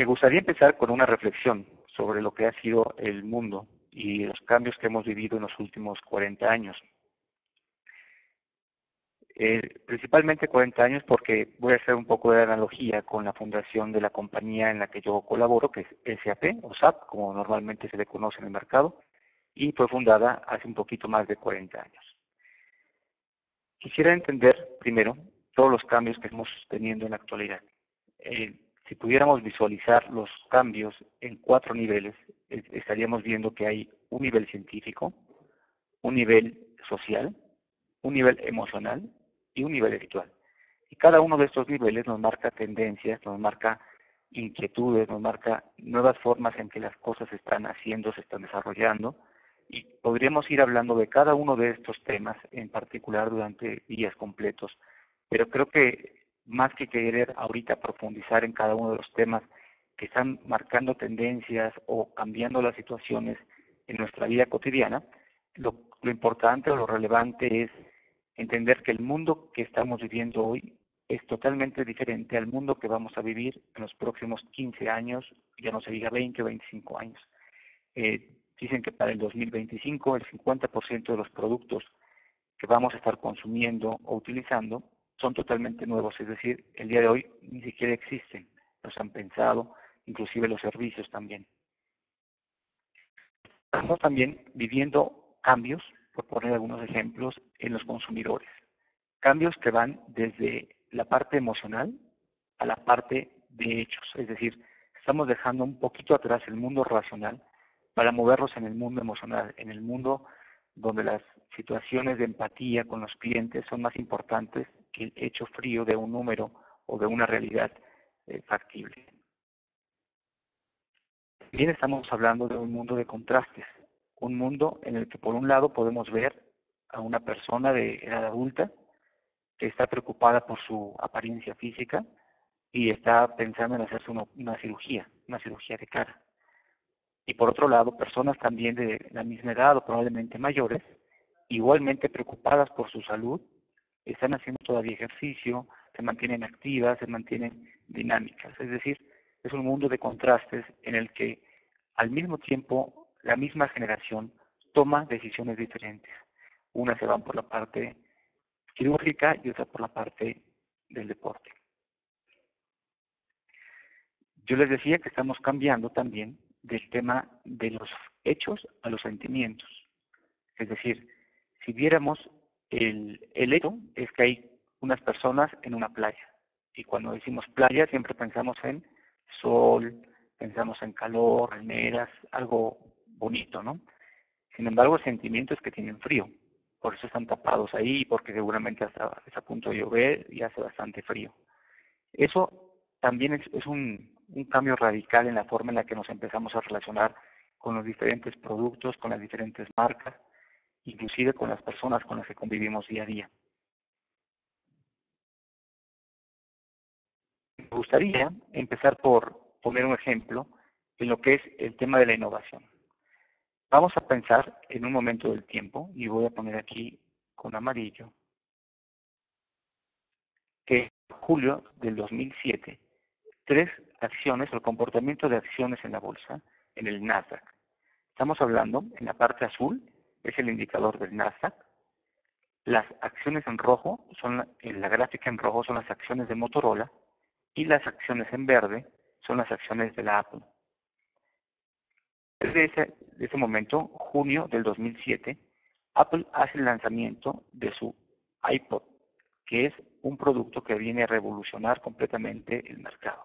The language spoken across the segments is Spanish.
Me gustaría empezar con una reflexión sobre lo que ha sido el mundo y los cambios que hemos vivido en los últimos 40 años. Principalmente 40 años porque voy a hacer un poco de analogía con la fundación de la compañía en la que yo colaboro, que es SAP o SAP, como normalmente se le conoce en el mercado, y fue fundada hace un poquito más de 40 años. Quisiera entender primero todos los cambios que estamos teniendo en la actualidad. Si pudiéramos visualizar los cambios en 4 niveles, estaríamos viendo que hay un nivel científico, un nivel social, un nivel emocional y un nivel espiritual. Y cada uno de estos niveles nos marca tendencias, nos marca inquietudes, nos marca nuevas formas en que las cosas se están haciendo, se están desarrollando, y podríamos ir hablando de cada uno de estos temas en particular durante días completos. Pero creo que más que querer ahorita profundizar en cada uno de los temas que están marcando tendencias o cambiando las situaciones en nuestra vida cotidiana, lo importante o lo relevante es entender que el mundo que estamos viviendo hoy es totalmente diferente al mundo que vamos a vivir en los próximos 15 años, ya no se diga 20 o 25 años. Dicen que para el 2025 el 50% de los productos que vamos a estar consumiendo o utilizando son totalmente nuevos, es decir, el día de hoy ni siquiera existen, los han pensado, inclusive los servicios también. Estamos también viviendo cambios, por poner algunos ejemplos, en los consumidores. Cambios que van desde la parte emocional a la parte de hechos, es decir, estamos dejando un poquito atrás el mundo racional para movernos en el mundo emocional, en el mundo donde las situaciones de empatía con los clientes son más importantes que el hecho frío de un número o de una realidad factible. También estamos hablando de un mundo de contrastes, un mundo en el que por un lado podemos ver a una persona de edad adulta que está preocupada por su apariencia física y está pensando en hacerse una cirugía de cara. Y por otro lado, personas también de la misma edad o probablemente mayores, igualmente preocupadas por su salud, están haciendo todavía ejercicio, se mantienen activas, se mantienen dinámicas. Es decir, es un mundo de contrastes en el que al mismo tiempo la misma generación toma decisiones diferentes. Unas se van por la parte quirúrgica y otra por la parte del deporte. Yo les decía que estamos cambiando también del tema de los hechos a los sentimientos. Es decir, si viéramos el hecho es que hay unas personas en una playa. Y cuando decimos playa siempre pensamos en sol, pensamos en calor, palmeras, algo bonito, ¿no? Sin embargo, el sentimiento es que tienen frío. Por eso están tapados ahí, porque seguramente hasta está a punto de llover y hace bastante frío. Eso también es un cambio radical en la forma en la que nos empezamos a relacionar con los diferentes productos, con las diferentes marcas, inclusive con las personas con las que convivimos día a día. Me gustaría empezar por poner un ejemplo en lo que es el tema de la innovación. Vamos a pensar en un momento del tiempo, y voy a poner aquí con amarillo, que en julio del 2007, 3 acciones, el comportamiento de acciones en la bolsa, en el Nasdaq. Estamos hablando, en la parte azul, es el indicador del Nasdaq. Las acciones en rojo, la gráfica en rojo son las acciones de Motorola, y las acciones en verde son las acciones de la Apple. Desde ese momento, junio del 2007, Apple hace el lanzamiento de su iPod, que es un producto que viene a revolucionar completamente el mercado.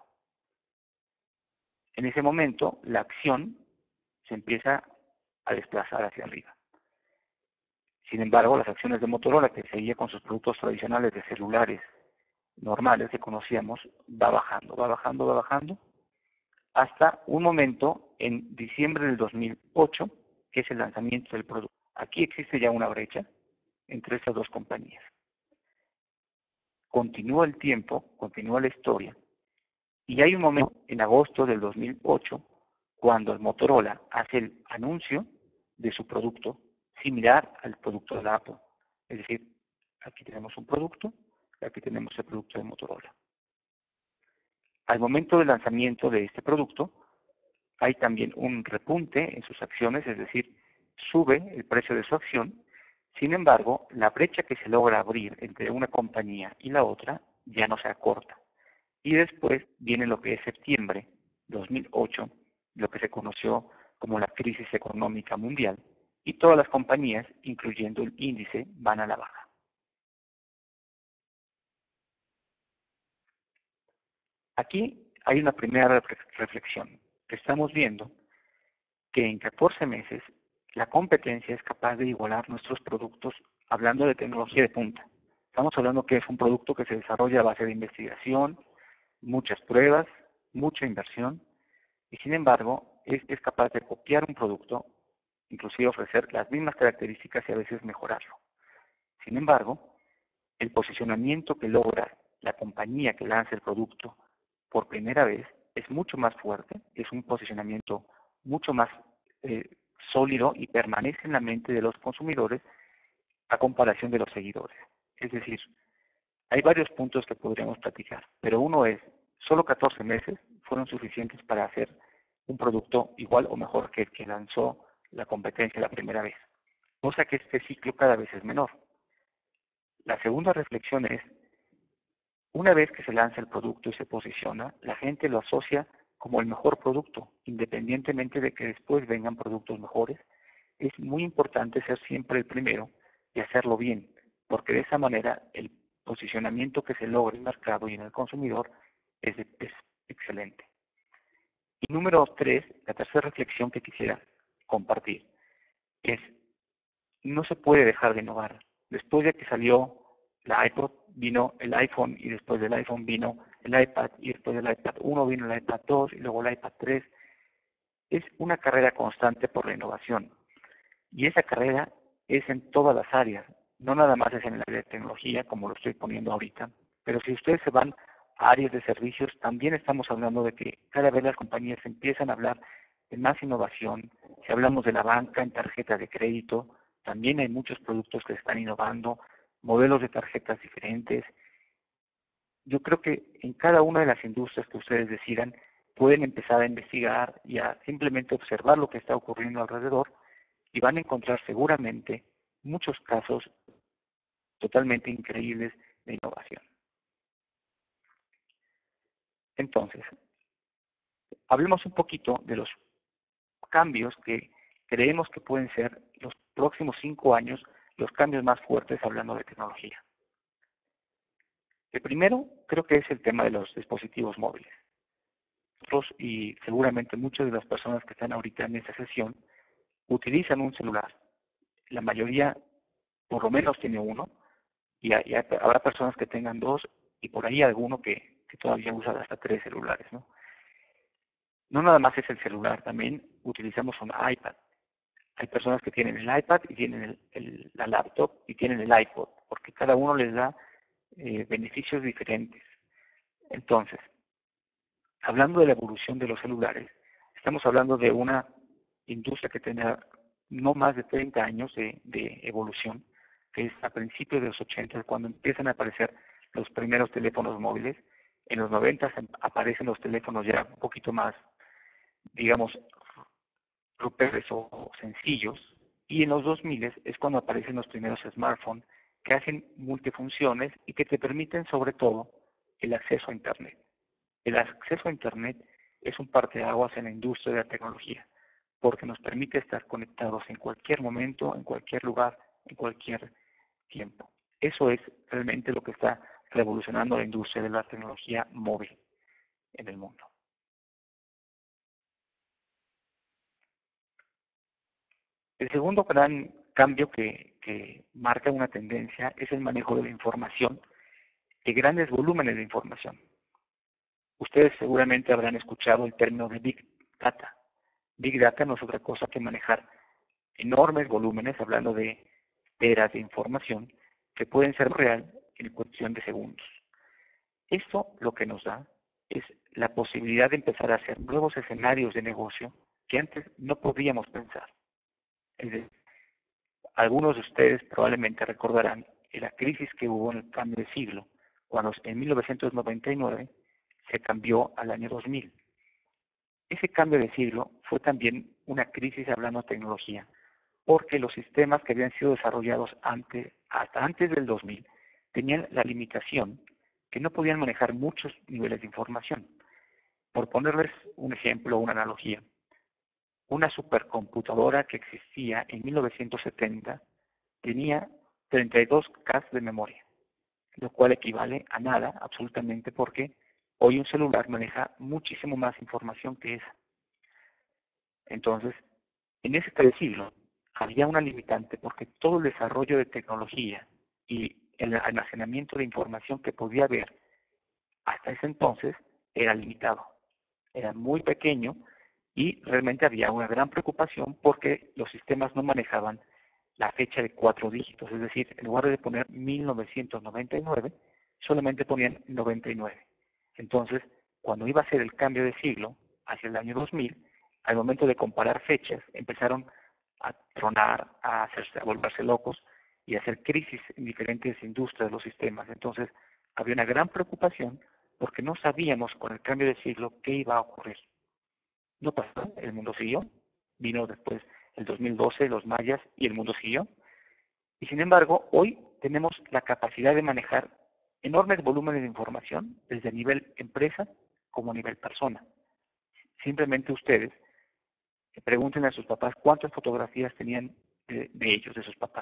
En ese momento, la acción se empieza a desplazar hacia arriba. Sin embargo, las acciones de Motorola, que seguía con sus productos tradicionales de celulares normales que conocíamos, va bajando, hasta un momento en diciembre del 2008, que es el lanzamiento del producto. Aquí existe ya una brecha entre estas dos compañías. Continúa el tiempo, continúa la historia, y hay un momento en agosto del 2008 cuando el Motorola hace el anuncio de su producto similar al producto de la Apple. Es decir, aquí tenemos un producto, aquí tenemos el producto de Motorola. Al momento del lanzamiento de este producto, hay también un repunte en sus acciones, es decir, sube el precio de su acción. Sin embargo, la brecha que se logra abrir entre una compañía y la otra ya no se acorta. Y después viene lo que es septiembre 2008, lo que se conoció como la crisis económica mundial, y todas las compañías, incluyendo el índice, van a la baja. Aquí hay una primera reflexión. Estamos viendo que en 14 meses la competencia es capaz de igualar nuestros productos, hablando de tecnología de punta. Estamos hablando que es un producto que se desarrolla a base de investigación, muchas pruebas, mucha inversión, y sin embargo es capaz de copiar un producto, inclusive ofrecer las mismas características y a veces mejorarlo. Sin embargo, el posicionamiento que logra la compañía que lanza el producto por primera vez es mucho más fuerte, es un posicionamiento mucho más sólido y permanece en la mente de los consumidores a comparación de los seguidores. Es decir, hay varios puntos que podríamos platicar, pero uno es, solo 14 meses fueron suficientes para hacer un producto igual o mejor que el que lanzó la competencia la primera vez. O sea que este ciclo cada vez es menor. La segunda reflexión es, una vez que se lanza el producto y se posiciona, la gente lo asocia como el mejor producto, independientemente de que después vengan productos mejores. Es muy importante ser siempre el primero y hacerlo bien, porque de esa manera el posicionamiento que se logra en el mercado y en el consumidor es excelente. Y número 3, la tercera reflexión que quisiera compartir es, no se puede dejar de innovar. Después de que salió la iPod, vino el iPhone, y después del iPhone vino el iPad, y después del iPad 1 vino el iPad 2, y luego el iPad 3. Es una carrera constante por la innovación. Y esa carrera es en todas las áreas, no nada más es en el área de tecnología, como lo estoy poniendo ahorita, pero si ustedes se van a áreas de servicios, también estamos hablando de que cada vez las compañías empiezan a hablar de más innovación. Si hablamos de la banca en tarjetas de crédito, también hay muchos productos que se están innovando, modelos de tarjetas diferentes. Yo creo que en cada una de las industrias que ustedes decidan, pueden empezar a investigar y a simplemente observar lo que está ocurriendo alrededor, y van a encontrar seguramente muchos casos totalmente increíbles de innovación. Entonces, hablemos un poquito de los cambios que creemos que pueden ser los próximos 5 años los cambios más fuertes hablando de tecnología. El primero creo que es el tema de los dispositivos móviles. Nosotros y seguramente muchas de las personas que están ahorita en esta sesión utilizan un celular. La mayoría por lo menos tiene uno, y habrá personas que tengan dos, y por ahí alguno que todavía usa hasta 3 celulares, ¿no? No nada más es el celular, también utilizamos un iPad. Hay personas que tienen el iPad y tienen la laptop y tienen el iPod, porque cada uno les da beneficios diferentes. Entonces, hablando de la evolución de los celulares, estamos hablando de una industria que tiene no más de 30 años de evolución, que es a principios de los 80, cuando empiezan a aparecer los primeros teléfonos móviles. En los 90 aparecen los teléfonos ya un poquito más, digamos, rupestres o sencillos, y en los 2000 es cuando aparecen los primeros smartphones que hacen multifunciones y que te permiten sobre todo el acceso a Internet. El acceso a Internet es un parteaguas en la industria de la tecnología, porque nos permite estar conectados en cualquier momento, en cualquier lugar, en cualquier tiempo. Eso es realmente lo que está revolucionando la industria de la tecnología móvil en el mundo. El segundo gran cambio que marca una tendencia es el manejo de la información, de grandes volúmenes de información. Ustedes seguramente habrán escuchado el término de Big Data. Big Data no es otra cosa que manejar enormes volúmenes, hablando de teras de información, que pueden ser real en cuestión de segundos. Esto lo que nos da es la posibilidad de empezar a hacer nuevos escenarios de negocio que antes no podíamos pensar. Es decir, algunos de ustedes probablemente recordarán la crisis que hubo en el cambio de siglo, cuando en 1999 se cambió al año 2000. Ese cambio de siglo fue también una crisis hablando de tecnología, porque los sistemas que habían sido desarrollados hasta antes del 2000 tenían la limitación que no podían manejar muchos niveles de información. Por ponerles un ejemplo, una analogía, una supercomputadora que existía en 1970 tenía 32K de memoria, lo cual equivale a nada absolutamente porque hoy un celular maneja muchísimo más información que esa. Entonces, en ese siglo había una limitante porque todo el desarrollo de tecnología y el almacenamiento de información que podía haber hasta ese entonces era limitado, era muy pequeño y realmente había una gran preocupación porque los sistemas no manejaban la fecha de 4 dígitos, es decir, en lugar de poner 1999, solamente ponían 99. Entonces, cuando iba a ser el cambio de siglo, hacia el año 2000, al momento de comparar fechas, empezaron a tronar, a volverse locos y a hacer crisis en diferentes industrias de los sistemas. Entonces, había una gran preocupación porque no sabíamos con el cambio de siglo qué iba a ocurrir. No pasó, el mundo siguió, vino después el 2012, los mayas, y el mundo siguió. Y sin embargo, hoy tenemos la capacidad de manejar enormes volúmenes de información, desde nivel empresa como a nivel persona. Simplemente ustedes pregunten a sus papás cuántas fotografías tenían de ellos, de sus papás.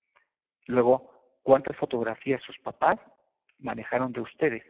Luego, cuántas fotografías sus papás manejaron de ustedes.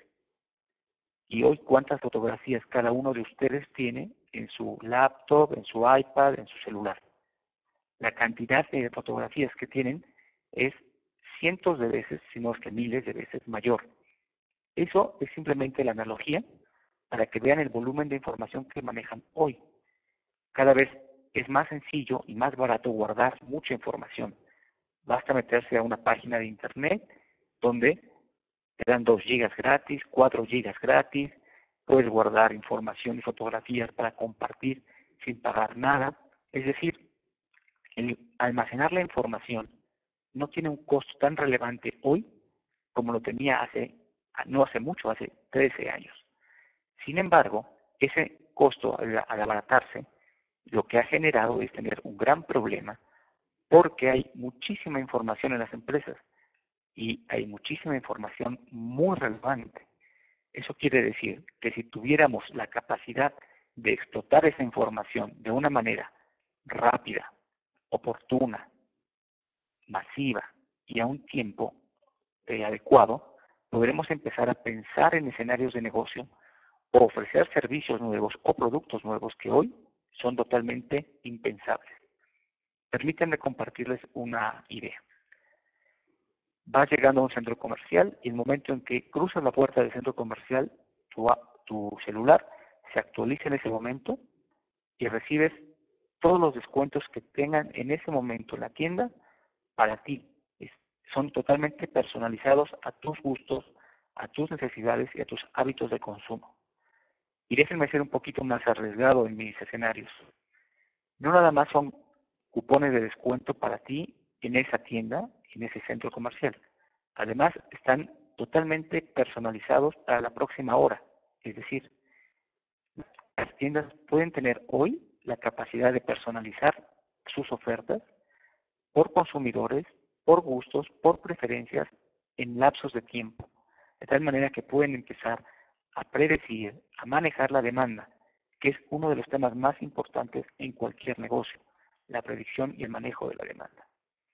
Y hoy, cuántas fotografías cada uno de ustedes tiene en su laptop, en su iPad, en su celular. La cantidad de fotografías que tienen es cientos de veces, si no es que miles de veces mayor. Eso es simplemente la analogía para que vean el volumen de información que manejan hoy. Cada vez es más sencillo y más barato guardar mucha información. Basta meterse a una página de internet donde te dan 2 gigas gratis, 4 gigas gratis, puedes guardar información y fotografías para compartir sin pagar nada. Es decir, el almacenar la información no tiene un costo tan relevante hoy como lo tenía no hace mucho, hace 13 años. Sin embargo, ese costo al abaratarse, lo que ha generado es tener un gran problema porque hay muchísima información en las empresas y hay muchísima información muy relevante. Eso quiere decir que si tuviéramos la capacidad de explotar esa información de una manera rápida, oportuna, masiva y a un tiempo adecuado, podremos empezar a pensar en escenarios de negocio o ofrecer servicios nuevos o productos nuevos que hoy son totalmente impensables. Permítanme compartirles una idea. Vas llegando a un centro comercial y el momento en que cruzas la puerta del centro comercial, tu celular se actualiza en ese momento y recibes todos los descuentos que tengan en ese momento en la tienda para ti. Son totalmente personalizados a tus gustos, a tus necesidades y a tus hábitos de consumo. Y déjenme ser un poquito más arriesgado en mis escenarios. No nada más son cupones de descuento para ti en esa tienda, en ese centro comercial. Además, están totalmente personalizados para la próxima hora. Es decir, las tiendas pueden tener hoy la capacidad de personalizar sus ofertas por consumidores, por gustos, por preferencias, en lapsos de tiempo. De tal manera que pueden empezar a predecir, a manejar la demanda, que es uno de los temas más importantes en cualquier negocio, la predicción y el manejo de la demanda.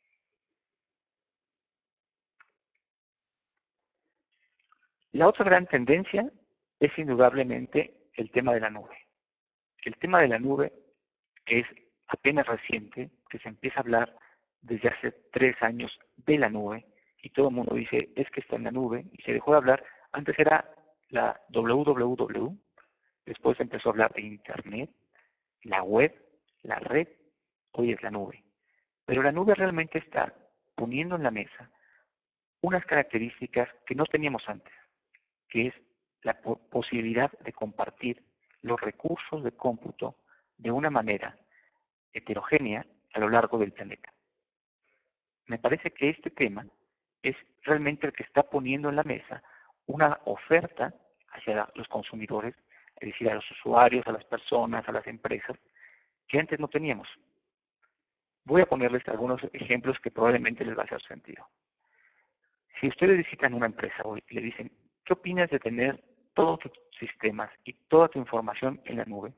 La otra gran tendencia es indudablemente el tema de la nube. El tema de la nube es apenas reciente, que se empieza a hablar desde hace 3 años de la nube, y todo el mundo dice, es que está en la nube, y se dejó de hablar. Antes era la www, después empezó a hablar de Internet, la web, la red, hoy es la nube. Pero la nube realmente está poniendo en la mesa unas características que no teníamos antes, que es la posibilidad de compartir los recursos de cómputo de una manera heterogénea a lo largo del planeta. Me parece que este tema es realmente el que está poniendo en la mesa una oferta hacia los consumidores, es decir, a los usuarios, a las personas, a las empresas, que antes no teníamos. Voy a ponerles algunos ejemplos que probablemente les va a hacer sentido. Si ustedes visitan una empresa hoy y le dicen, ¿qué opinas de tener todos tus sistemas y toda tu información en la nube?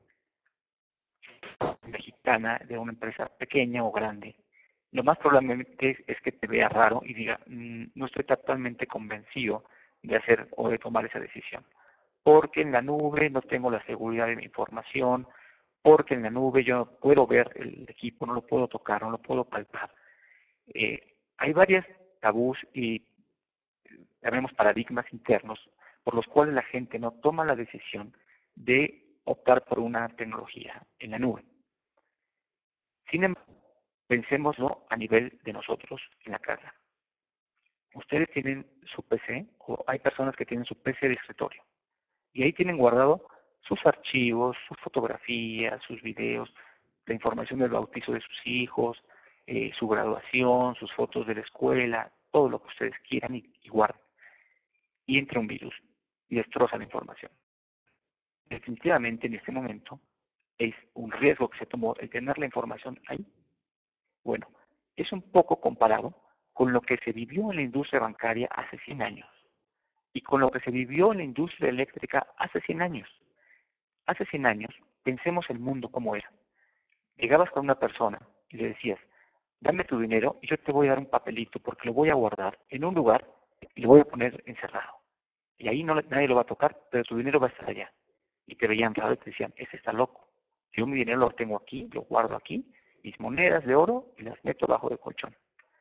Mexicana, de una empresa pequeña o grande, lo más probablemente es que te vea raro y diga, no estoy totalmente convencido de hacer o de tomar esa decisión, porque en la nube no tengo la seguridad de mi información, porque en la nube yo no puedo ver el equipo, no lo puedo tocar, no lo puedo palpar. Hay varias tabús y llamemos paradigmas internos por los cuales la gente no toma la decisión de optar por una tecnología en la nube. Sin embargo, pensémoslo a nivel de nosotros en la casa. Ustedes tienen su PC, o hay personas que tienen su PC de escritorio, y ahí tienen guardado sus archivos, sus fotografías, sus videos, la información del bautizo de sus hijos, su graduación, sus fotos de la escuela, todo lo que ustedes quieran y guarden. Y entra un virus y destroza la información. Definitivamente en este momento es un riesgo que se tomó el tener la información ahí. Bueno, es un poco comparado con lo que se vivió en la industria bancaria hace 100 años y con lo que se vivió en la industria eléctrica hace 100 años. Hace 100 años, pensemos el mundo como era. Llegabas con una persona y le decías, dame tu dinero y yo te voy a dar un papelito porque lo voy a guardar en un lugar y lo voy a poner encerrado. Y ahí nadie lo va a tocar, pero tu dinero va a estar allá. Y te veían raro y te decían, ese está loco. Yo mi dinero lo tengo aquí, lo guardo aquí, mis monedas de oro y las meto bajo del colchón.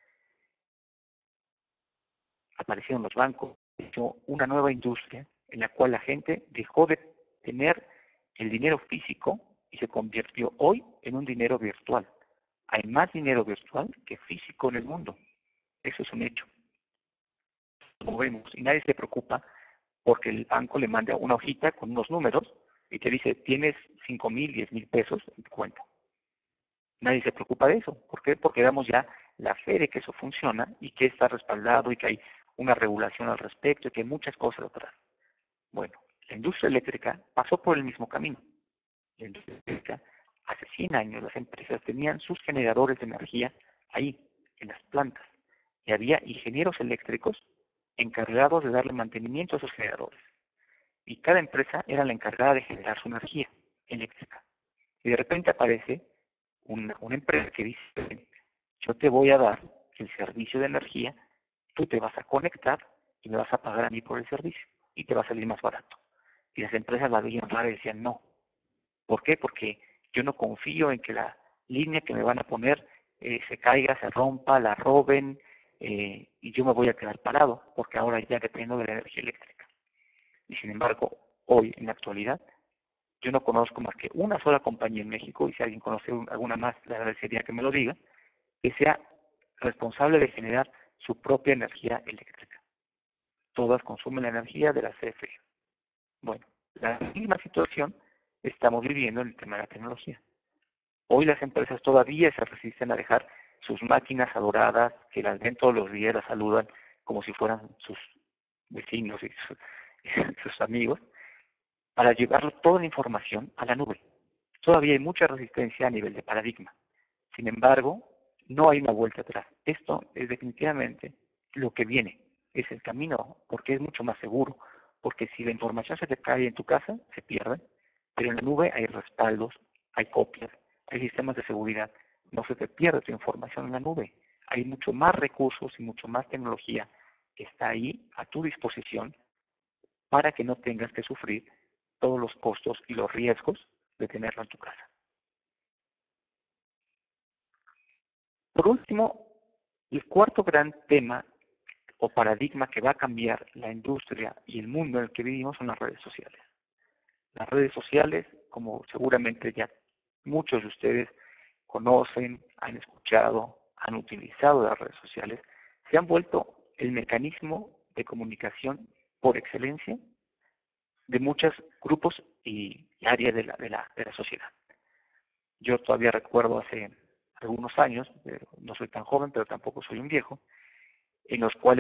Aparecieron los bancos, hecho una nueva industria en la cual la gente dejó de tener el dinero físico y se convirtió hoy en un dinero virtual. Hay más dinero virtual que físico en el mundo. Eso es un hecho. Como vemos, y nadie se preocupa porque el banco le manda una hojita con unos números y te dice, tienes 5,000, 10,000 pesos en tu cuenta. Nadie se preocupa de eso. ¿Por qué? Porque damos ya la fe de que eso funciona y que está respaldado y que hay una regulación al respecto y que hay muchas cosas atrás. Bueno, la industria eléctrica pasó por el mismo camino. La industria eléctrica, hace 100 años las empresas tenían sus generadores de energía ahí, en las plantas. Y había ingenieros eléctricos encargados de darle mantenimiento a esos generadores. Y cada empresa era la encargada de generar su energía eléctrica. Y de repente aparece una empresa que dice, yo te voy a dar el servicio de energía, tú te vas a conectar y me vas a pagar a mí por el servicio y te va a salir más barato. Y las empresas la veían rara y decían no. ¿Por qué? Porque yo no confío en que la línea que me van a poner se caiga, se rompa, la roben y yo me voy a quedar parado porque ahora ya dependo de la energía eléctrica. Y sin embargo, hoy, en la actualidad, yo no conozco más que una sola compañía en México, y si alguien conoce alguna más, le agradecería que me lo diga, que sea responsable de generar su propia energía eléctrica. Todas consumen la energía de la CFE. Bueno, la misma situación estamos viviendo en el tema de la tecnología. Hoy las empresas todavía se resisten a dejar sus máquinas adoradas, que las ven todos los días, las saludan como si fueran sus vecinos y sus amigos, para llevar toda la información a la nube. Todavía hay mucha resistencia a nivel de paradigma. Sin embargo, no hay una vuelta atrás. Esto es definitivamente lo que viene, es el camino, porque es mucho más seguro, porque si la información se te cae en tu casa, se pierde, pero en la nube hay respaldos, hay copias, hay sistemas de seguridad, no se te pierde tu información en la nube. Hay mucho más recursos y mucho más tecnología que está ahí a tu disposición para que no tengas que sufrir todos los costos y los riesgos de tenerlo en tu casa. Por último, el cuarto gran tema o paradigma que va a cambiar la industria y el mundo en el que vivimos son las redes sociales. Las redes sociales, como seguramente ya muchos de ustedes conocen, han escuchado, han utilizado las redes sociales, se han vuelto el mecanismo de comunicación por excelencia de muchos grupos y áreas de la sociedad. Yo todavía recuerdo hace algunos años, no soy tan joven, pero tampoco soy un viejo, en los cuales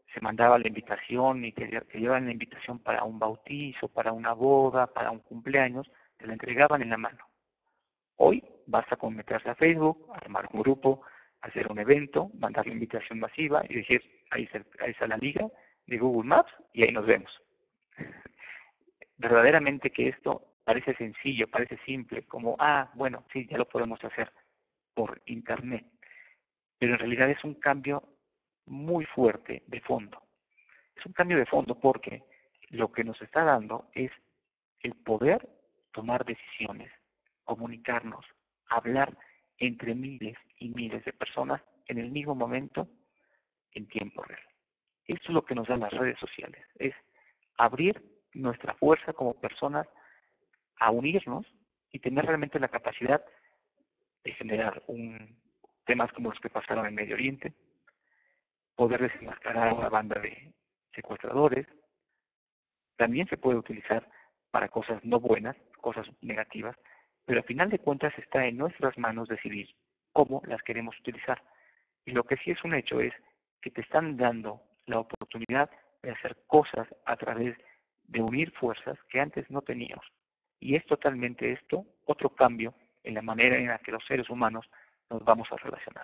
se mandaba la invitación y te llevaban la invitación para un bautizo, para una boda, para un cumpleaños, te la entregaban en la mano. Hoy basta con meterse a Facebook, armar un grupo, hacer un evento, mandar la invitación masiva y decir, ahí está la liga de Google Maps y ahí nos vemos. Verdaderamente que esto parece sencillo, parece simple, como, bueno, sí, ya lo podemos hacer por Internet. Pero en realidad es un cambio muy fuerte de fondo. Es un cambio de fondo porque lo que nos está dando es el poder tomar decisiones, comunicarnos, hablar entre miles y miles de personas en el mismo momento en tiempo real. Esto es lo que nos dan las redes sociales, es abrir nuestra fuerza como personas a unirnos y tener realmente la capacidad de generar temas como los que pasaron en Medio Oriente, poder desenmascarar a una banda de secuestradores. También se puede utilizar para cosas no buenas, cosas negativas, pero al final de cuentas está en nuestras manos decidir cómo las queremos utilizar. Y lo que sí es un hecho es que te están dando la oportunidad de hacer cosas a través de unir fuerzas que antes no teníamos. Y es totalmente esto otro cambio en la manera en la que los seres humanos nos vamos a relacionar.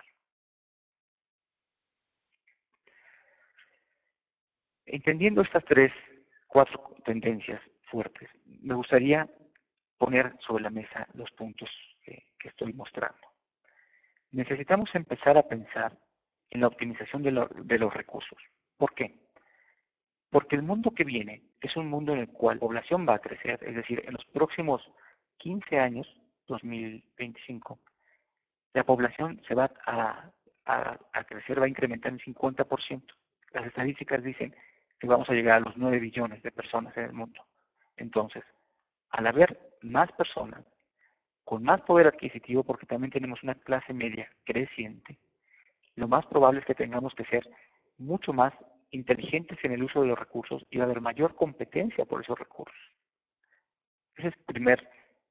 Entendiendo estas cuatro tendencias fuertes, me gustaría poner sobre la mesa los puntos que estoy mostrando. Necesitamos empezar a pensar en la optimización de los recursos. ¿Por qué? Porque el mundo que viene es un mundo en el cual la población va a crecer, es decir, en los próximos 15 años, 2025, la población se va a crecer, va a incrementar en 50%. Las estadísticas dicen que vamos a llegar a los 9 billones de personas en el mundo. Entonces, al haber más personas, con más poder adquisitivo, porque también tenemos una clase media creciente, lo más probable es que tengamos que ser mucho más inteligentes en el uso de los recursos y va a haber mayor competencia por esos recursos. Ese es el primer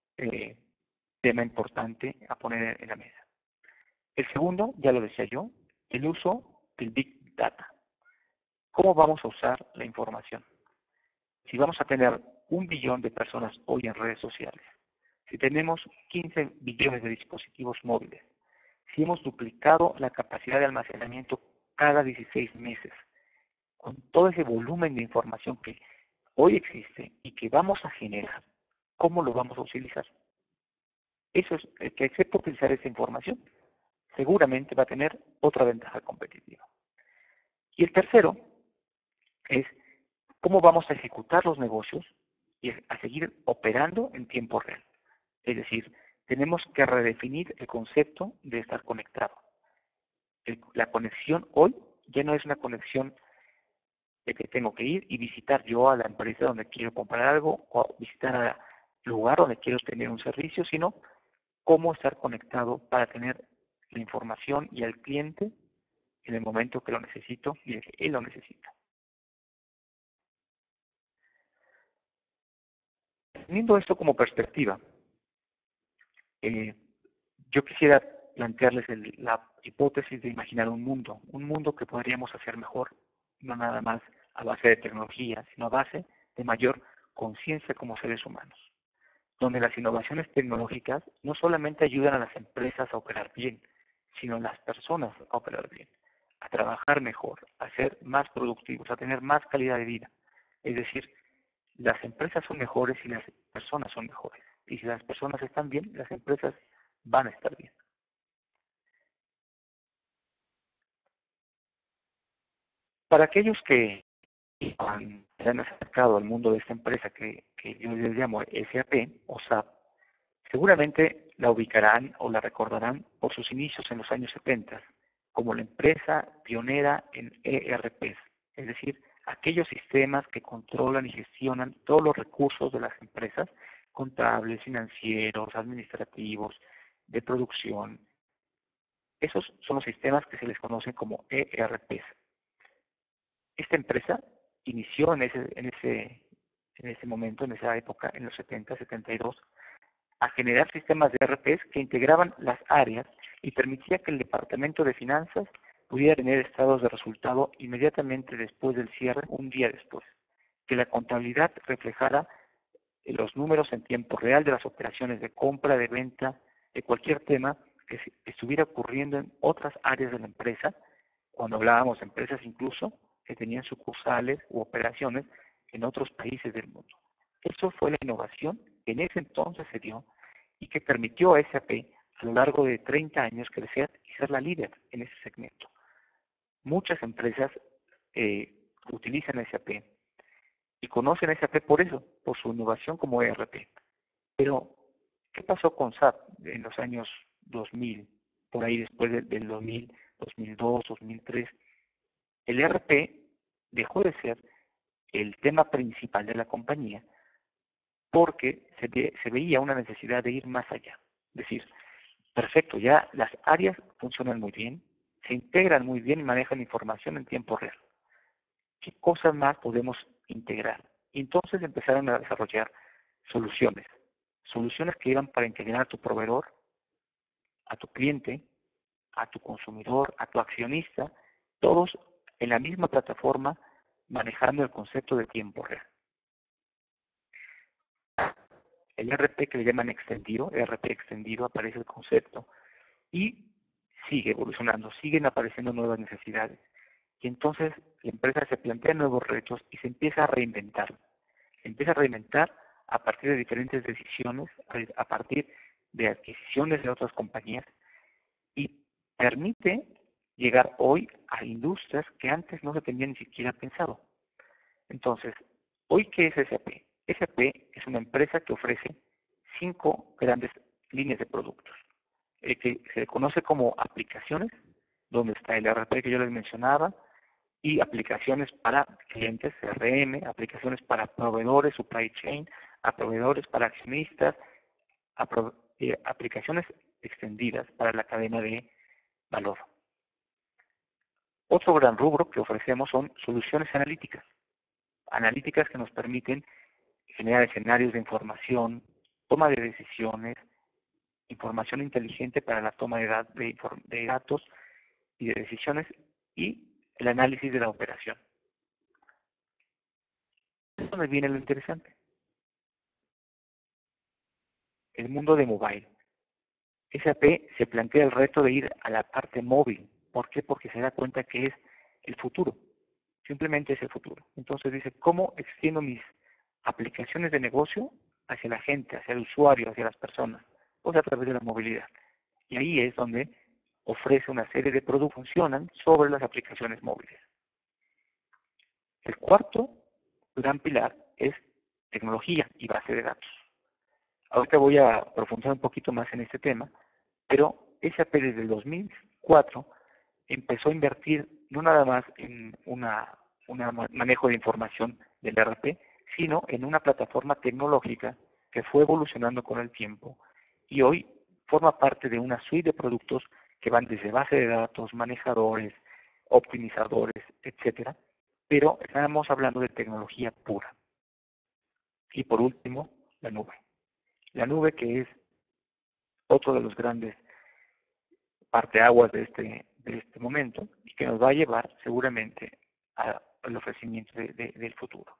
tema importante a poner en la mesa. El segundo, ya lo decía yo, el uso del Big Data. ¿Cómo vamos a usar la información? Si vamos a tener 1 billón de personas hoy en redes sociales, si tenemos 15 billones de dispositivos móviles, si hemos duplicado la capacidad de almacenamiento cada 16 meses, con todo ese volumen de información que hoy existe y que vamos a generar, ¿cómo lo vamos a utilizar? Eso es, el que sepa utilizar esa información seguramente va a tener otra ventaja competitiva. Y el tercero es cómo vamos a ejecutar los negocios y a seguir operando en tiempo real. Es decir, tenemos que redefinir el concepto de estar conectado. La conexión hoy ya no es una conexión de que tengo que ir y visitar yo a la empresa donde quiero comprar algo o visitar al lugar donde quiero tener un servicio, sino cómo estar conectado para tener la información y al cliente en el momento que lo necesito y en el que él lo necesita. Teniendo esto como perspectiva, yo quisiera plantearles la hipótesis de imaginar un mundo que podríamos hacer mejor, no nada más a base de tecnología, sino a base de mayor conciencia como seres humanos, donde las innovaciones tecnológicas no solamente ayudan a las empresas a operar bien, sino a las personas a operar bien, a trabajar mejor, a ser más productivos, a tener más calidad de vida. Es decir, las empresas son mejores si las personas son mejores. Y si las personas están bien, las empresas van a estar bien. Para aquellos que se han acercado al mundo de esta empresa que yo les llamo SAP o SAP, seguramente la ubicarán o la recordarán por sus inicios en los años 70 como la empresa pionera en ERPs, es decir, aquellos sistemas que controlan y gestionan todos los recursos de las empresas, contables, financieros, administrativos, de producción. Esos son los sistemas que se les conocen como ERPs. Esta empresa inició en ese momento, en esa época, en los 70, 72, a generar sistemas de ERPs que integraban las áreas y permitía que el departamento de finanzas pudiera tener estados de resultado inmediatamente después del cierre, un día después, que la contabilidad reflejara los números en tiempo real de las operaciones de compra, de venta, de cualquier tema que estuviera ocurriendo en otras áreas de la empresa, cuando hablábamos de empresas incluso que tenían sucursales u operaciones en otros países del mundo. Eso fue la innovación que en ese entonces se dio y que permitió a SAP a lo largo de 30 años crecer y ser la líder en ese segmento. Muchas empresas utilizan SAP y conocen SAP por eso, por su innovación como ERP. Pero, ¿qué pasó con SAP en los años 2000? Por ahí después del 2000, 2002, 2003. El ERP dejó de ser el tema principal de la compañía porque se veía una necesidad de ir más allá. Es decir, perfecto, ya las áreas funcionan muy bien, se integran muy bien y manejan información en tiempo real. ¿Qué cosas más podemos integrar? Y entonces empezaron a desarrollar soluciones que iban para integrar a tu proveedor, a tu cliente, a tu consumidor, a tu accionista, todos en la misma plataforma manejando el concepto de tiempo real. El ERP que le llaman extendido, ERP extendido, aparece el concepto y sigue evolucionando, siguen apareciendo nuevas necesidades. Y entonces la empresa se plantea nuevos retos y se empieza a reinventar. Se empieza a reinventar a partir de diferentes decisiones, a partir de adquisiciones de otras compañías y permite llegar hoy a industrias que antes no se tenían ni siquiera pensado. Entonces, ¿hoy qué es SAP? SAP es una empresa que ofrece 5 grandes líneas de productos, que se conoce como aplicaciones, donde está el ERP que yo les mencionaba, y aplicaciones para clientes, CRM, aplicaciones para proveedores, supply chain, a proveedores para accionistas, aplicaciones extendidas para la cadena de valor. Otro gran rubro que ofrecemos son soluciones analíticas que nos permiten generar escenarios de información, toma de decisiones, información inteligente para la toma de datos y de decisiones y el análisis de la operación. Es donde viene lo interesante. El mundo de mobile. SAP se plantea el reto de ir a la parte móvil. ¿Por qué? Porque se da cuenta que es el futuro. Simplemente es el futuro. Entonces dice, ¿cómo extiendo mis aplicaciones de negocio hacia la gente, hacia el usuario, hacia las personas? Pues a través de la movilidad. Y ahí es donde ofrece una serie de productos que funcionan sobre las aplicaciones móviles. El cuarto gran pilar es tecnología y base de datos. Ahorita voy a profundizar un poquito más en este tema, pero SAP desde el 2004 empezó a invertir no nada más en un manejo de información del ERP, sino en una plataforma tecnológica que fue evolucionando con el tiempo y hoy forma parte de una suite de productos que van desde base de datos, manejadores, optimizadores, etcétera, pero estamos hablando de tecnología pura. Y por último, la nube. La nube que es otro de los grandes parteaguas de este momento y que nos va a llevar seguramente al ofrecimiento del futuro.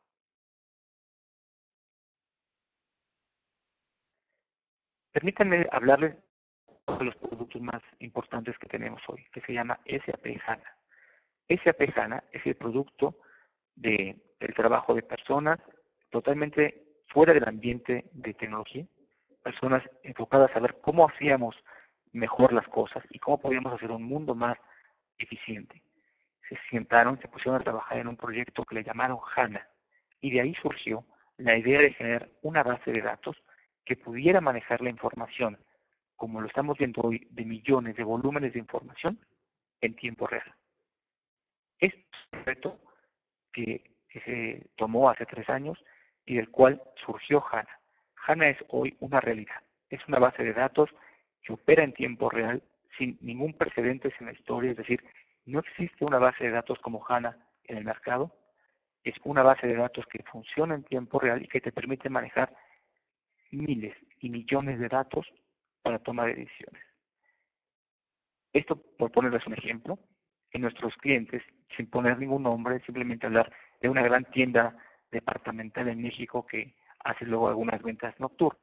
Permítanme hablarles de los productos más importantes que tenemos hoy, que se llama SAP HANA. SAP HANA es el producto del trabajo de personas totalmente fuera del ambiente de tecnología, personas enfocadas a ver cómo hacíamos mejor las cosas y cómo podíamos hacer un mundo más eficiente. Se sentaron, se pusieron a trabajar en un proyecto que le llamaron HANA y de ahí surgió la idea de generar una base de datos que pudiera manejar la información, como lo estamos viendo hoy, de millones de volúmenes de información en tiempo real. Este es un reto que se tomó hace 3 años y del cual surgió HANA. HANA es hoy una realidad. Es una base de datos que opera en tiempo real sin ningún precedente en la historia. Es decir, no existe una base de datos como HANA en el mercado. Es una base de datos que funciona en tiempo real y que te permite manejar miles y millones de datos para toma de decisiones. Esto, por ponerles un ejemplo, en nuestros clientes, sin poner ningún nombre, simplemente hablar de una gran tienda departamental en México que hace luego algunas ventas nocturnas.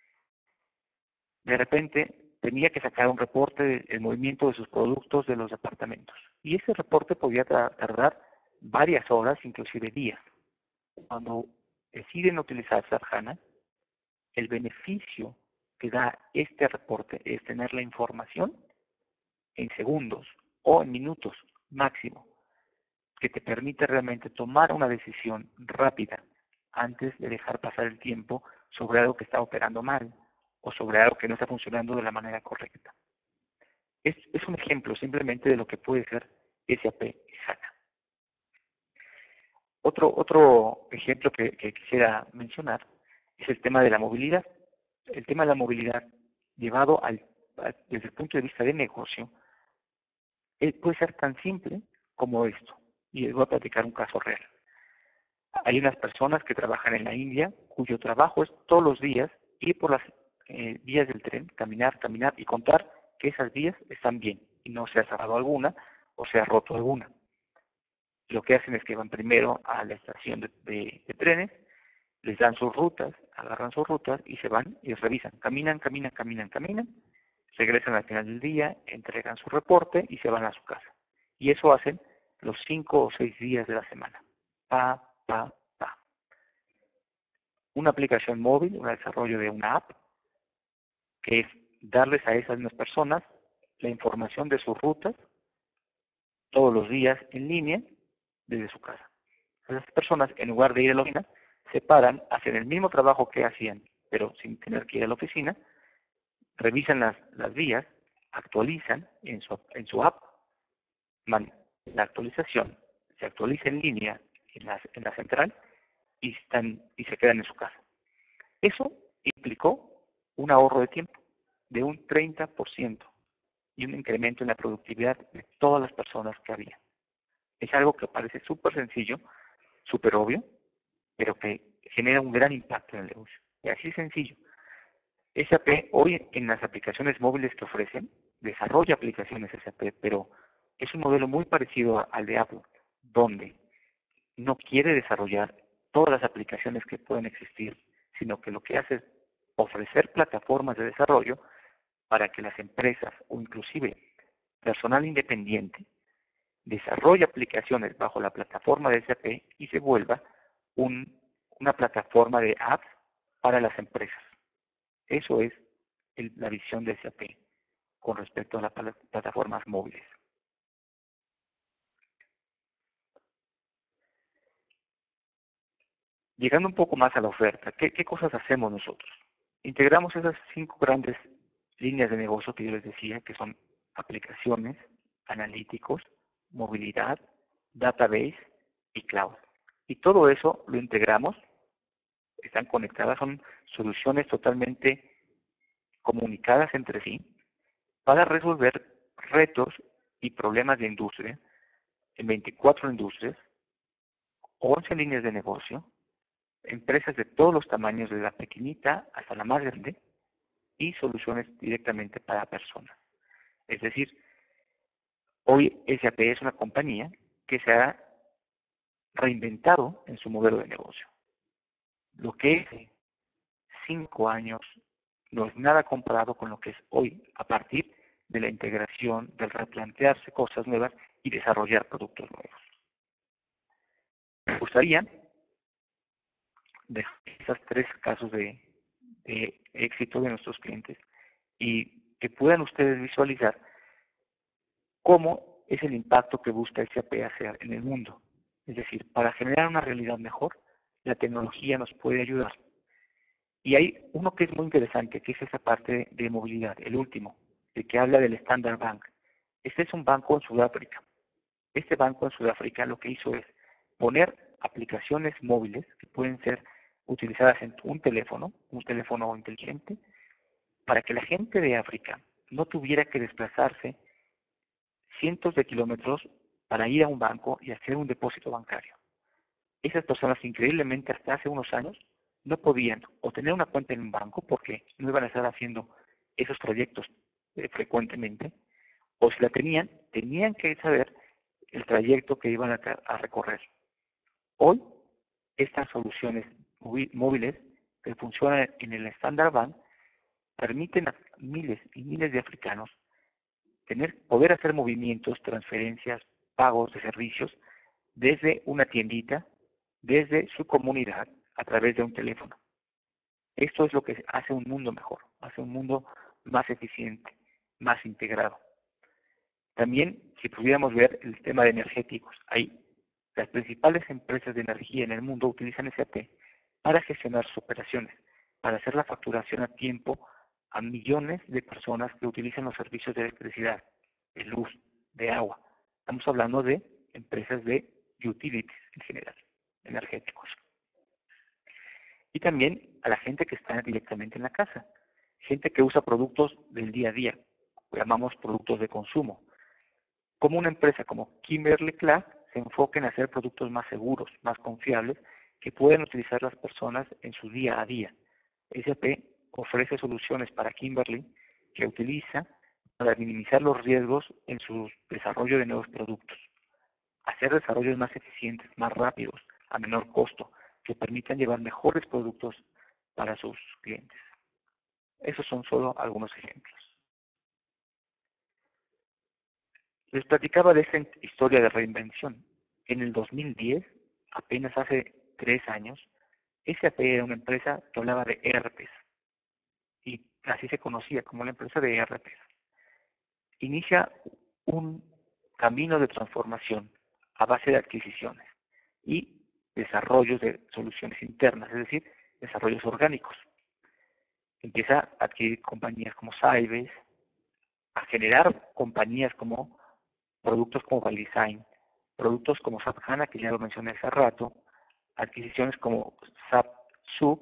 De repente tenía que sacar un reporte del movimiento de sus productos de los departamentos. Y ese reporte podía tardar varias horas, inclusive días. Cuando deciden utilizar SAP HANA, el beneficio que da este reporte es tener la información en segundos o en minutos máximo, que te permite realmente tomar una decisión rápida antes de dejar pasar el tiempo sobre algo que está operando mal o sobre algo que no está funcionando de la manera correcta. Es un ejemplo simplemente de lo que puede ser SAP HANA. Otro ejemplo que quisiera mencionar es el tema de la movilidad. El tema de la movilidad llevado desde el punto de vista de negocio puede ser tan simple como esto. Y les voy a platicar un caso real. Hay unas personas que trabajan en la India cuyo trabajo es todos los días ir por las vías del tren, caminar y contar que esas vías están bien y no se ha cerrado alguna o se ha roto alguna. Lo que hacen es que van primero a la estación de trenes, les dan sus rutas, agarran sus rutas y se van y revisan. Caminan, regresan al final del día, entregan su reporte y se van a su casa. Y eso hacen los 5 o 6 días de la semana. Una aplicación móvil, un desarrollo de una app, que es darles a esas mismas personas la información de sus rutas todos los días en línea desde su casa. Esas personas, en lugar de ir a la oficina, se paran, hacen el mismo trabajo que hacían, pero sin tener que ir a la oficina, revisan las vías, actualizan en su app, la actualización se actualiza en línea en la central y se quedan en su casa. Eso implicó un ahorro de tiempo de un 30% y un incremento en la productividad de todas las personas que había. Es algo que parece súper sencillo, súper obvio, pero que genera un gran impacto en el negocio. Y así sencillo. SAP hoy en las aplicaciones móviles que ofrecen, desarrolla aplicaciones SAP, pero es un modelo muy parecido al de Apple, donde no quiere desarrollar todas las aplicaciones que pueden existir, sino que lo que hace es ofrecer plataformas de desarrollo para que las empresas o inclusive personal independiente desarrolle aplicaciones bajo la plataforma de SAP y se vuelva una plataforma de apps para las empresas. Eso es la visión de SAP con respecto a las plataformas móviles. Llegando un poco más a la oferta, ¿qué cosas hacemos nosotros? Integramos esas 5 grandes líneas de negocio que yo les decía, que son aplicaciones, analíticos, movilidad, database y cloud. Y todo eso lo integramos, están conectadas, son soluciones totalmente comunicadas entre sí para resolver retos y problemas de industria en 24 industrias, 11 líneas de negocio, empresas de todos los tamaños, desde la pequeñita hasta la más grande, y soluciones directamente para personas. Es decir, hoy SAP es una compañía que se ha reinventado en su modelo de negocio. Lo que hace 5 años no es nada comparado con lo que es hoy, a partir de la integración, del replantearse cosas nuevas y desarrollar productos nuevos. Me gustaría dejar esos 3 casos de éxito de nuestros clientes y que puedan ustedes visualizar cómo es el impacto que busca SAP hacer en el mundo. Es decir, para generar una realidad mejor, la tecnología nos puede ayudar. Y hay uno que es muy interesante, que es esa parte de movilidad, el último, el que habla del Standard Bank. Este es un banco en Sudáfrica. Este banco en Sudáfrica lo que hizo es poner aplicaciones móviles que pueden ser utilizadas en un teléfono inteligente, para que la gente de África no tuviera que desplazarse cientos de kilómetros para ir a un banco y hacer un depósito bancario. Esas personas, increíblemente, hasta hace unos años, no podían o tener una cuenta en un banco porque no iban a estar haciendo esos proyectos frecuentemente, o si la tenían que saber el trayecto que iban a recorrer. Hoy, estas soluciones móviles que funcionan en el Standard Bank permiten a miles y miles de africanos poder hacer movimientos, transferencias, pagos de servicios desde una tiendita, desde su comunidad, a través de un teléfono. Esto es lo que hace un mundo mejor, hace un mundo más eficiente, más integrado. También, si pudiéramos ver el tema de energéticos, las principales empresas de energía en el mundo utilizan SAP para gestionar sus operaciones, para hacer la facturación a tiempo a millones de personas que utilizan los servicios de electricidad, de luz, de agua. Estamos hablando de empresas de utilities en general, energéticos. Y también a la gente que está directamente en la casa, gente que usa productos del día a día, llamamos productos de consumo. Como una empresa como Kimberly-Clark se enfoca en hacer productos más seguros, más confiables, que pueden utilizar las personas en su día a día. SAP ofrece soluciones para Kimberly que utiliza para minimizar los riesgos en su desarrollo de nuevos productos, hacer desarrollos más eficientes, más rápidos, a menor costo, que permitan llevar mejores productos para sus clientes. Esos son solo algunos ejemplos. Les platicaba de esta historia de reinvención. En el 2010, apenas hace 3 años, SAP era una empresa que hablaba de ERPs, y así se conocía como la empresa de ERPs. Inicia un camino de transformación a base de adquisiciones y desarrollos de soluciones internas, es decir, desarrollos orgánicos. Empieza a adquirir compañías como Sybase, a generar compañías como productos como Valdesign, productos como SAP HANA, que ya lo mencioné hace rato, adquisiciones como SAP Sub,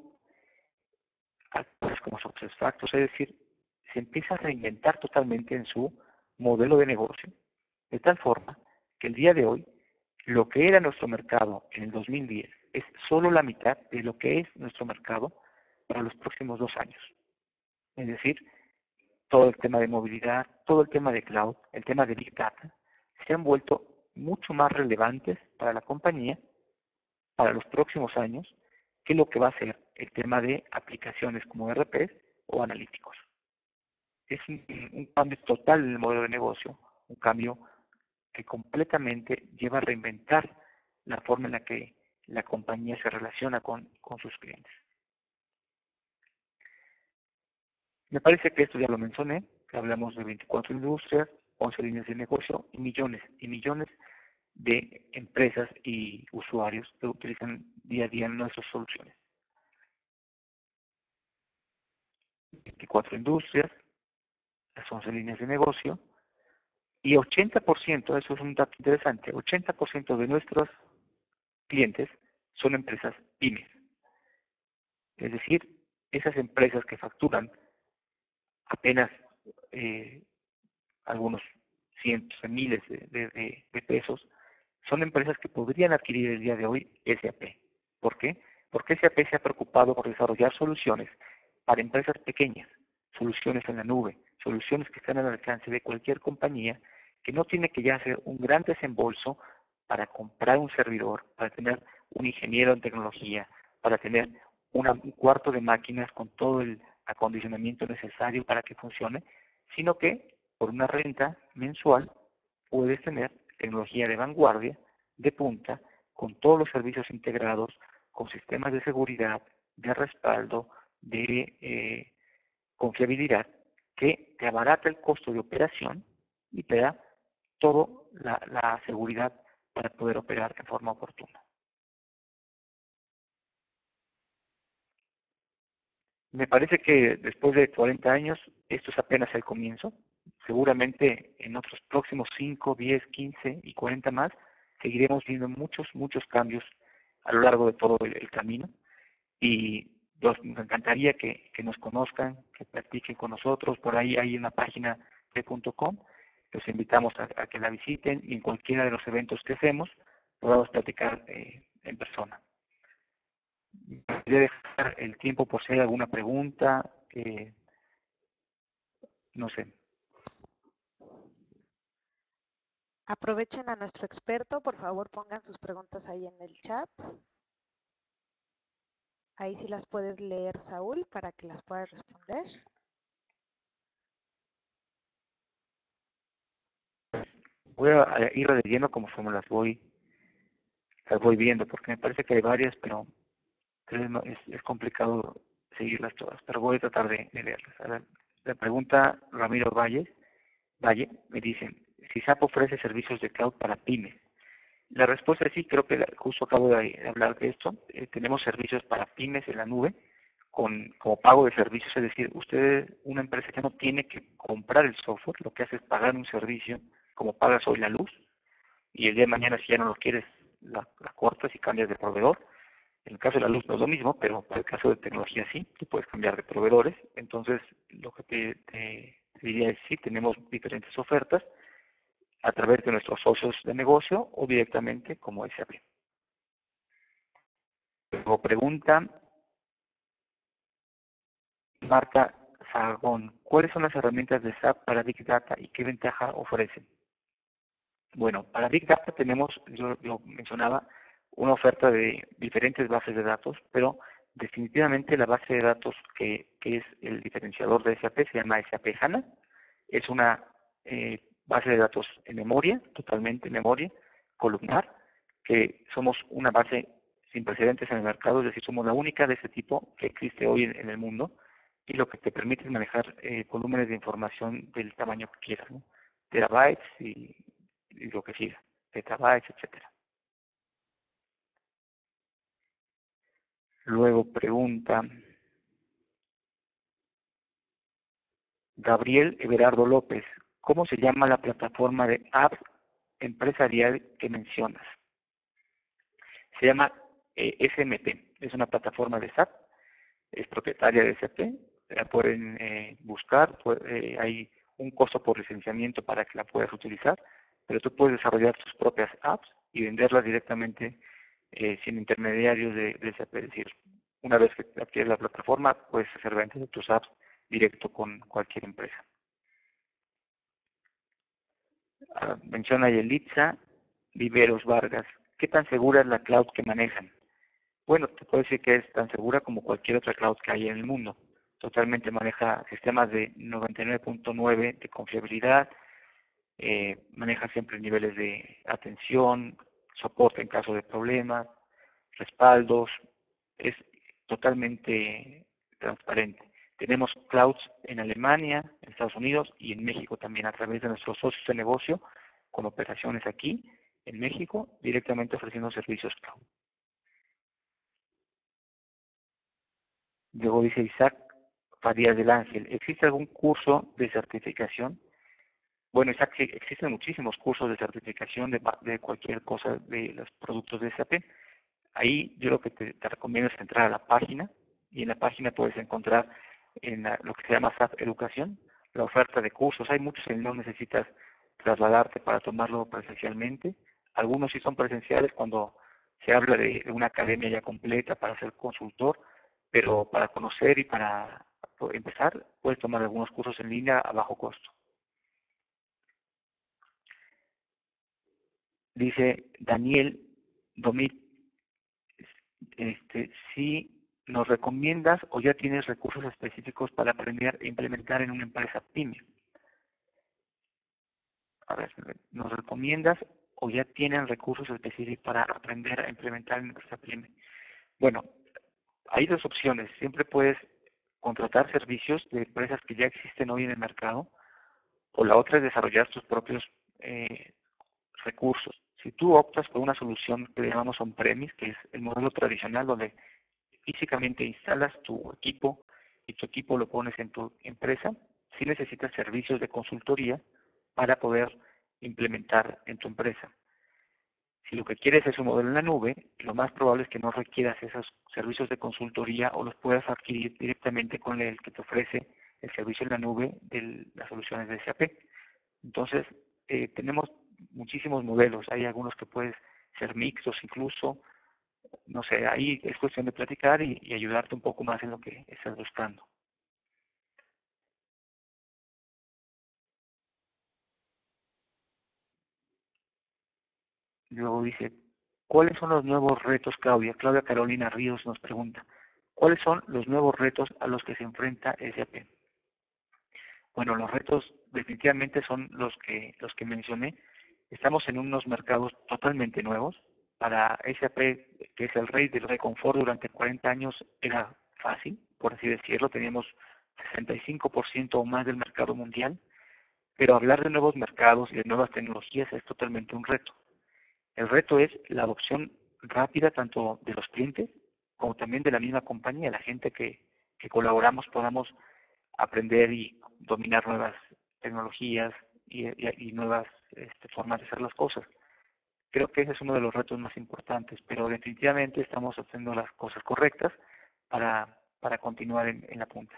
como SuccessFactors, es decir, se empieza a reinventar totalmente en su modelo de negocio, de tal forma que el día de hoy, lo que era nuestro mercado en el 2010 es solo la mitad de lo que es nuestro mercado para los próximos 2 años. Es decir, todo el tema de movilidad, todo el tema de cloud, el tema de Big Data, se han vuelto mucho más relevantes para la compañía para los próximos años que lo que va a ser el tema de aplicaciones como RPs o analíticos. Es un cambio total en el modelo de negocio, un cambio que completamente lleva a reinventar la forma en la que la compañía se relaciona con sus clientes. Me parece que esto ya lo mencioné, que hablamos de 24 industrias, 11 líneas de negocio y millones de empresas y usuarios que utilizan día a día nuestras soluciones. 24 industrias, las 11 líneas de negocio, y 80%, eso es un dato interesante, 80% de nuestros clientes son empresas pymes. Es decir, esas empresas que facturan apenas algunos cientos de miles de pesos, son empresas que podrían adquirir el día de hoy SAP. ¿Por qué? Porque SAP se ha preocupado por desarrollar soluciones para empresas pequeñas, soluciones en la nube, soluciones que están al alcance de cualquier compañía, que no tiene que ya hacer un gran desembolso para comprar un servidor, para tener un ingeniero en tecnología, para tener un cuarto de máquinas con todo el acondicionamiento necesario para que funcione, sino que por una renta mensual puedes tener tecnología de vanguardia, de punta, con todos los servicios integrados, con sistemas de seguridad, de respaldo, de confiabilidad, que te abarata el costo de operación y te da toda la seguridad para poder operar de forma oportuna. Me parece que después de 40 años, esto es apenas el comienzo. Seguramente en otros próximos 5, 10, 15 y 40 más, seguiremos viendo muchos cambios a lo largo de todo el camino. Y nos encantaría que nos conozcan, que practiquen con nosotros. Por ahí hay una página p.com. Los invitamos a que la visiten y en cualquiera de los eventos que hacemos podamos platicar en persona. Voy a dejar el tiempo por si hay alguna pregunta, no sé. Aprovechen a nuestro experto, por favor pongan sus preguntas ahí en el chat. Ahí sí las puedes leer, Saúl, para que las puedas responder. Voy a ir leyendo conforme las voy viendo, porque me parece que hay varias, pero es complicado seguirlas todas, pero voy a tratar de leerlas. A ver, la pregunta Ramiro Valle me dicen, si SAP ofrece servicios de cloud para pymes. La respuesta es sí, creo que justo acabo de hablar de esto. Tenemos servicios para pymes en la nube como pago de servicios, es decir, una empresa ya no tiene que comprar el software, lo que hace es pagar un servicio, como pagas hoy la luz, y el día de mañana si ya no lo quieres, la cortas y cambias de proveedor. En el caso de la luz no es lo mismo, pero para el caso de tecnología sí, tú puedes cambiar de proveedores. Entonces, lo que te diría es sí, tenemos diferentes ofertas a través de nuestros socios de negocio o directamente como SAP. Luego pregunta Marta Sagón, ¿cuáles son las herramientas de SAP para Big Data y qué ventaja ofrecen? Bueno, para Big Data tenemos, yo mencionaba, una oferta de diferentes bases de datos, pero definitivamente la base de datos que es el diferenciador de SAP se llama SAP HANA. Es una base de datos en memoria, totalmente en memoria, columnar, que somos una base sin precedentes en el mercado, es decir, somos la única de ese tipo que existe hoy en el mundo y lo que te permite es manejar volúmenes de información del tamaño que quieras, ¿no? Terabytes y lo que siga, petabytes, etcétera. Luego pregunta Gabriel Everardo López, ¿cómo se llama la plataforma de apps empresarial que mencionas? Se llama SMP, es una plataforma de SAP, es propietaria de SAP, la pueden buscar, hay un costo por licenciamiento para que la puedas utilizar, pero tú puedes desarrollar tus propias apps y venderlas directamente sin intermediarios de SAP, es decir, una vez que adquieres la plataforma, puedes hacer ventas de tus apps directo con cualquier empresa. Menciona Yelitza Viveros Vargas, ¿qué tan segura es la cloud que manejan? Bueno, te puedo decir que es tan segura como cualquier otra cloud que hay en el mundo. Totalmente maneja sistemas de 99.9 de confiabilidad, maneja siempre niveles de atención, soporte en caso de problemas, respaldos, es totalmente transparente. Tenemos clouds en Alemania, en Estados Unidos y en México también a través de nuestros socios de negocio con operaciones aquí en México, directamente ofreciendo servicios cloud. Luego dice Isaac Farías del Ángel, ¿existe algún curso de certificación? Bueno, Isaac, sí, existen muchísimos cursos de certificación de cualquier cosa de los productos de SAP. Ahí yo lo que te recomiendo es entrar a la página y en la página puedes encontrar lo que se llama SAP Educación, la oferta de cursos. Hay muchos que no necesitas trasladarte para tomarlo presencialmente. Algunos sí son presenciales cuando se habla de una academia ya completa para ser consultor, pero para conocer y para empezar puedes tomar algunos cursos en línea a bajo costo. Dice Daniel Domit, si nos recomiendas o ya tienes recursos específicos para aprender e implementar en una empresa PYME. A ver, ¿nos recomiendas o ya tienen recursos específicos para aprender a implementar en una empresa PYME? Bueno, hay dos opciones. Siempre puedes contratar servicios de empresas que ya existen hoy en el mercado, o la otra es desarrollar tus propios recursos. Si tú optas por una solución que le llamamos on-premise, que es el modelo tradicional donde físicamente instalas tu equipo y tu equipo lo pones en tu empresa, sí necesitas servicios de consultoría para poder implementar en tu empresa. Si lo que quieres es un modelo en la nube, lo más probable es que no requieras esos servicios de consultoría o los puedas adquirir directamente con el que te ofrece el servicio en la nube de las soluciones de SAP. Entonces, tenemos muchísimos modelos. Hay algunos que pueden ser mixtos incluso. No sé, ahí es cuestión de platicar y ayudarte un poco más en lo que estás buscando. Luego dice, ¿cuáles son los nuevos retos, Claudia? Claudia Carolina Ríos nos pregunta, ¿cuáles son los nuevos retos a los que se enfrenta SAP? Bueno, los retos definitivamente son los que mencioné. Estamos en unos mercados totalmente nuevos. Para SAP, que es el rey del reconfort durante 40 años, era fácil, por así decirlo. Teníamos 65% o más del mercado mundial. Pero hablar de nuevos mercados y de nuevas tecnologías es totalmente un reto. El reto es la adopción rápida tanto de los clientes como también de la misma compañía, la gente que colaboramos podamos aprender y dominar nuevas tecnologías y nuevas formas de hacer las cosas. Creo que ese es uno de los retos más importantes, pero definitivamente estamos haciendo las cosas correctas para continuar en la punta.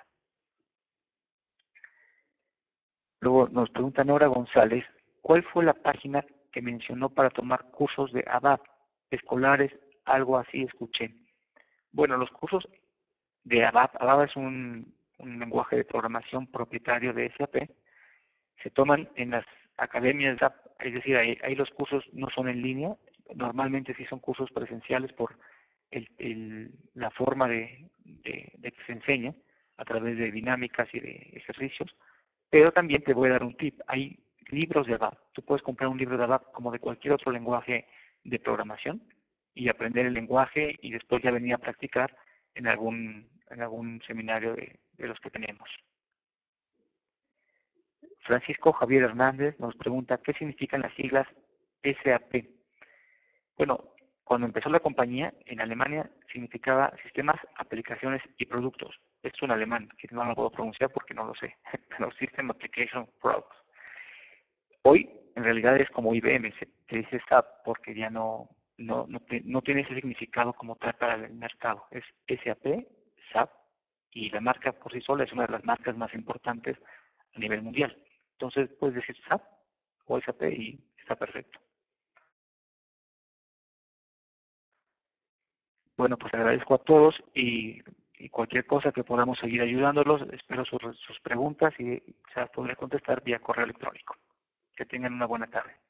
Luego nos pregunta Nora González, ¿cuál fue la página que mencionó para tomar cursos de ABAP escolares? Algo así escuché. Bueno, los cursos de ABAP es un lenguaje de programación propietario de SAP, se toman en las academias de SAP, es decir, ahí los cursos no son en línea, normalmente sí son cursos presenciales por la forma de que se enseña a través de dinámicas y de ejercicios, pero también te voy a dar un tip, hay libros de ABAP, tú puedes comprar un libro de ABAP como de cualquier otro lenguaje de programación y aprender el lenguaje y después ya venir a practicar en algún seminario de los que tenemos. Francisco Javier Hernández nos pregunta, ¿qué significan las siglas SAP? Bueno, cuando empezó la compañía, en Alemania significaba Sistemas, Aplicaciones y Productos. Esto en alemán, que no lo puedo pronunciar porque no lo sé, pero System Application Products. Hoy, en realidad es como IBM, se dice SAP porque ya no tiene ese significado como tal para el mercado. Es SAP, SAP, y la marca por sí sola es una de las marcas más importantes a nivel mundial. Entonces puedes decir SAP o SAP y está perfecto. Bueno, pues agradezco a todos y cualquier cosa que podamos seguir ayudándolos, espero sus preguntas y se las podré contestar vía correo electrónico. Que tengan una buena tarde.